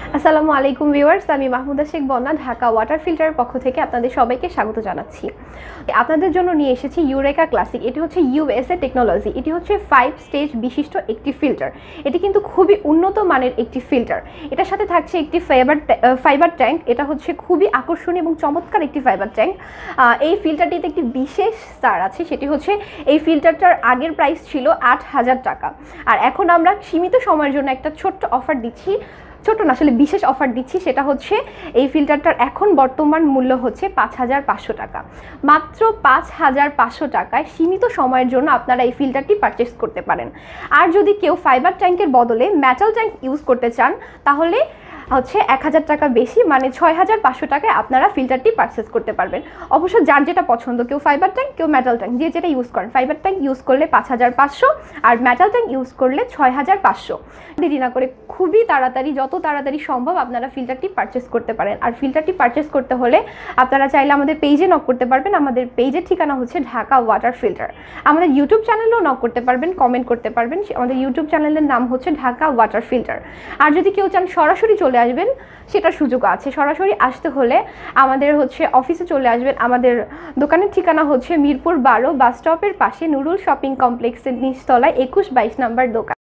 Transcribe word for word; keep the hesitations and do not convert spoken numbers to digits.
আসসালামু আলাইকুম ভিউয়ার্স, আমি মাহমুদা শেখ বন্যা ঢাকা ওয়াটার ফিল্টারের পক্ষ থেকে আপনাদের সবাইকে স্বাগত জানাচ্ছি। আপনাদের জন্য নিয়ে এসেছি ইউরেকা ক্লাসিক। এটি হচ্ছে ইউএসএ টেকনোলজি। এটি হচ্ছে ফাইভ স্টেজ বিশিষ্ট একটি ফিল্টার। এটি কিন্তু খুবই উন্নত মানের একটি ফিল্টার। এটার সাথে থাকছে একটি ফাইবার ফাইবার ট্যাঙ্ক। এটা হচ্ছে খুবই আকর্ষণীয় এবং চমৎকার একটি ফাইবার ট্যাঙ্ক। এই ফিল্টারটিতে একটি বিশেষ স্টার আছে, সেটি হচ্ছে এই ফিল্টারটার আগের প্রাইস ছিল আট হাজার টাকা, আর এখন আমরা সীমিত সময়ের জন্য একটা ছোট্ট অফার দিচ্ছি। ছোট না, আসলে বিশেষ অফার দিচ্ছি। সেটা হচ্ছে এই ফিল্টারটার এখন বর্তমান মূল্য হচ্ছে পাঁচ হাজার পাঁচশো টাকা। মাত্র পাঁচ হাজার পাঁচশো টাকায় সীমিত সময়ের জন্য আপনারা এই ফিল্টারটি পারচেস করতে পারেন। আর যদি কেউ ফাইবার ট্যাঙ্কের বদলে মেটাল ট্যাঙ্ক ইউজ করতে চান, তাহলে হচ্ছে এক হাজার টাকা বেশি, মানে ছয় হাজার পাঁচশো টাকায় আপনারা ফিল্টারটি পারচেস করতে পারবেন। অবশ্য যার যেটা পছন্দ, কেউ ফাইবার ট্যাঙ্ক, কেউ মেটাল ট্যাঙ্ক, যে যেটা ইউজ করেন। ফাইবার ট্যাঙ্ক ইউজ করলে পাঁচ হাজার পাঁচশো আর মেটাল ট্যাঙ্ক ইউজ করলে ছয় হাজার পাঁচশো। দেরি না করে খুবই তাড়াতাড়ি, যত তাড়াতাড়ি সম্ভব আপনারা ফিল্টারটি পারচেস করতে পারেন। আর ফিল্টারটি পারচেস করতে হলে আপনারা চাইলে আমাদের পেজে নক করতে পারবেন। আমাদের পেজের ঠিকানা হচ্ছে ঢাকা ওয়াটার ফিল্টার। আমাদের ইউটিউব চ্যানেলেও নক করতে পারবেন, কমেন্ট করতে পারবেন। আমাদের ইউটিউব চ্যানেলের নাম হচ্ছে ঢাকা ওয়াটার ফিল্টার। আর যদি কেউ চান সরাসরি চলে আসবেন, সেটার সুযোগ আছে। সরাসরি আসতে হলে আমাদের হচ্ছে অফিসে চলে আসবেন। আমাদের দোকানের ঠিকানা হচ্ছে মিরপুর বারো বাস স্টপের পাশে নুরুল শপিং কমপ্লেক্সের নিচতলায় একুশ বাইশ নাম্বার দোকান।